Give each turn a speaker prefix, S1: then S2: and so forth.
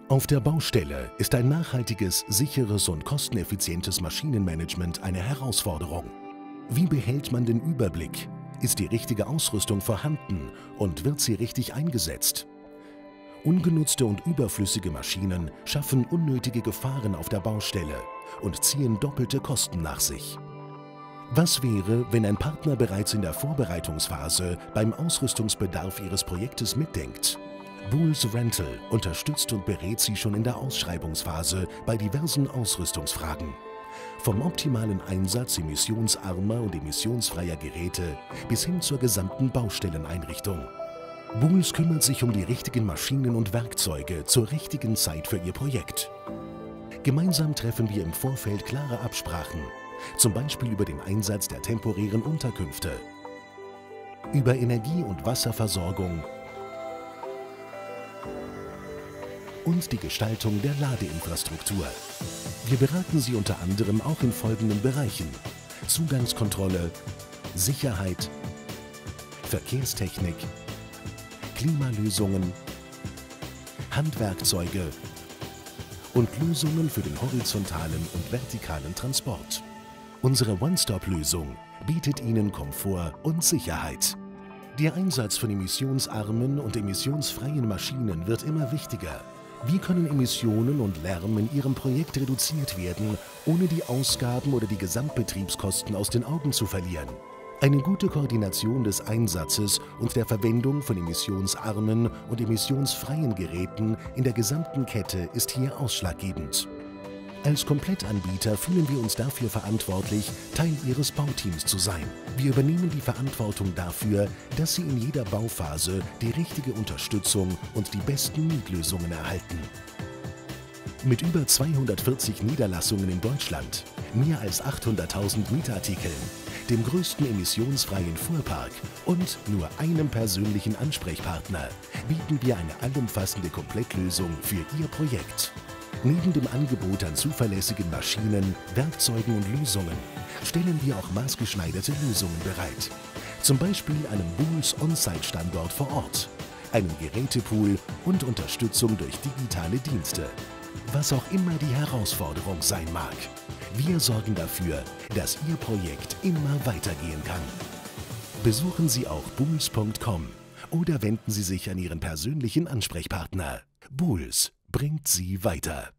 S1: Auf der Baustelle ist ein nachhaltiges, sicheres und kosteneffizientes Maschinenmanagement eine Herausforderung. Wie behält man den Überblick? Ist die richtige Ausrüstung vorhanden und wird sie richtig eingesetzt? Ungenutzte und überflüssige Maschinen schaffen unnötige Gefahren auf der Baustelle und ziehen doppelte Kosten nach sich. Was wäre, wenn ein Partner bereits in der Vorbereitungsphase beim Ausrüstungsbedarf Ihres Projektes mitdenkt? Bools Rental unterstützt und berät Sie schon in der Ausschreibungsphase bei diversen Ausrüstungsfragen. Vom optimalen Einsatz emissionsarmer und emissionsfreier Geräte bis hin zur gesamten Baustelleneinrichtung. Bools kümmert sich um die richtigen Maschinen und Werkzeuge zur richtigen Zeit für Ihr Projekt. Gemeinsam treffen wir im Vorfeld klare Absprachen, zum Beispiel über den Einsatz der temporären Unterkünfte, über Energie- und Wasserversorgung und die Gestaltung der Ladeinfrastruktur. Wir beraten Sie unter anderem auch in folgenden Bereichen: Zugangskontrolle, Sicherheit, Verkehrstechnik, Klimalösungen, Handwerkzeuge und Lösungen für den horizontalen und vertikalen Transport. Unsere One-Stop-Lösung bietet Ihnen Komfort und Sicherheit. Der Einsatz von emissionsarmen und emissionsfreien Maschinen wird immer wichtiger. Wie können Emissionen und Lärm in Ihrem Projekt reduziert werden, ohne die Ausgaben oder die Gesamtbetriebskosten aus den Augen zu verlieren? Eine gute Koordination des Einsatzes und der Verwendung von emissionsarmen und emissionsfreien Geräten in der gesamten Kette ist hier ausschlaggebend. Als Komplettanbieter fühlen wir uns dafür verantwortlich, Teil Ihres Bauteams zu sein. Wir übernehmen die Verantwortung dafür, dass Sie in jeder Bauphase die richtige Unterstützung und die besten Mietlösungen erhalten. Mit über 240 Niederlassungen in Deutschland, mehr als 800.000 Mietartikeln, dem größten emissionsfreien Fuhrpark und nur einem persönlichen Ansprechpartner bieten wir eine allumfassende Komplettlösung für Ihr Projekt. Neben dem Angebot an zuverlässigen Maschinen, Werkzeugen und Lösungen stellen wir auch maßgeschneiderte Lösungen bereit. Zum Beispiel einen Bools On-Site-Standort vor Ort, einen Gerätepool und Unterstützung durch digitale Dienste. Was auch immer die Herausforderung sein mag, wir sorgen dafür, dass Ihr Projekt immer weitergehen kann. Besuchen Sie auch bools.com oder wenden Sie sich an Ihren persönlichen Ansprechpartner. Bools bringt Sie weiter.